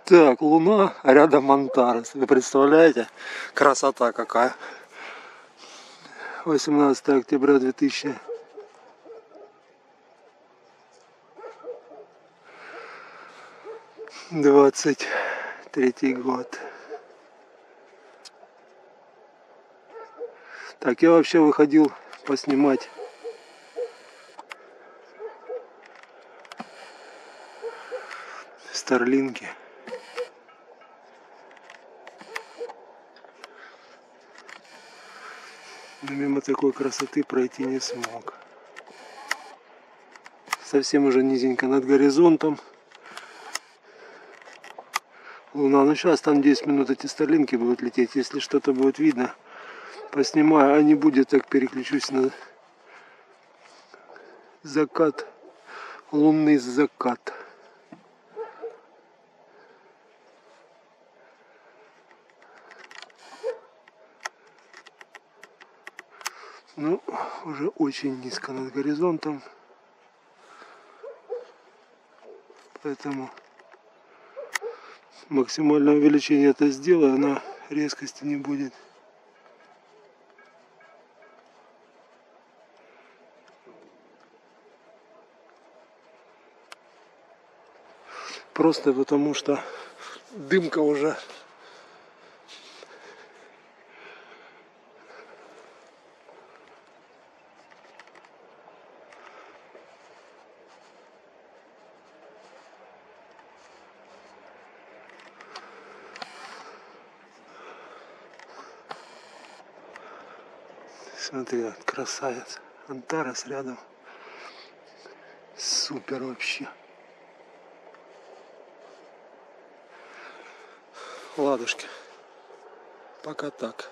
Так, Луна, а рядом Антарес. Вы представляете? Красота какая. 18 октября 2023 год. Так, я вообще выходил поснимать старлинки. Но мимо такой красоты пройти не смог. Совсем уже низенько над горизонтом. Луна. Ну сейчас там 10 минут эти старлинки будут лететь. Если что-то будет видно, поснимаю. А не будет, так переключусь на закат. Лунный закат. Ну, уже очень низко над горизонтом. Поэтому максимальное увеличение это сделаю, она резкости не будет. Просто потому что дымка уже смотри, красавец. Антарес рядом. Супер вообще. Ладушки. Пока так.